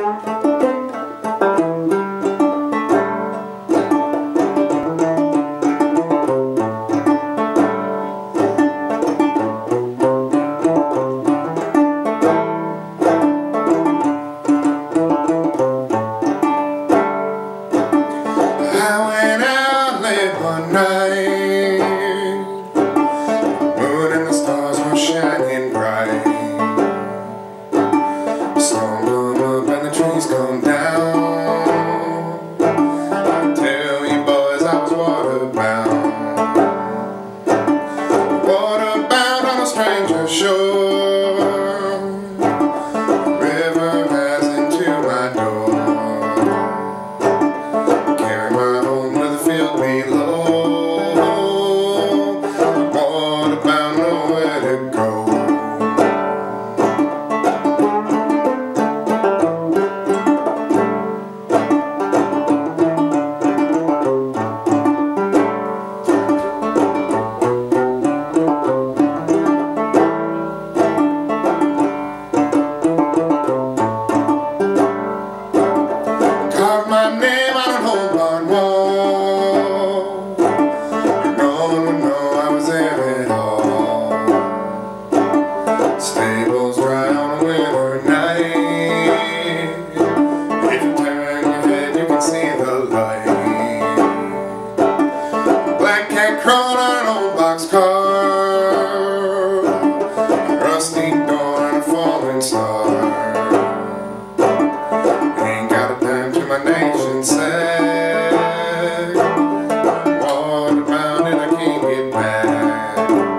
One night, the moon and the stars were shining bright. The storm come up and the trees come down. I tell you boys, I was waterbound. Waterbound on a stranger's shore. The river has into my door. Carry my home to the field below. Carve my name on an old barn wall. No one would know I was there at all. Stables dry on a winter night. If you turn your head, you can see the light. Black cat crawling on an old boxcar. Rusty door and a falling star. My nation said, waterbound and I can't get back.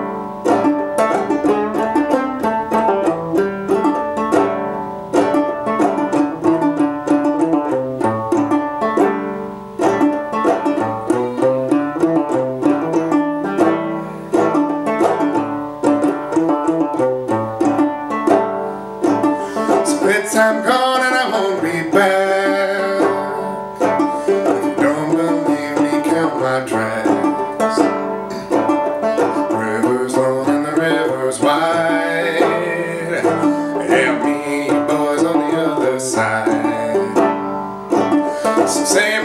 Split time gone and I won't be back. My tracks. River's long and the river's wide. Help me, boys, on the other side. So say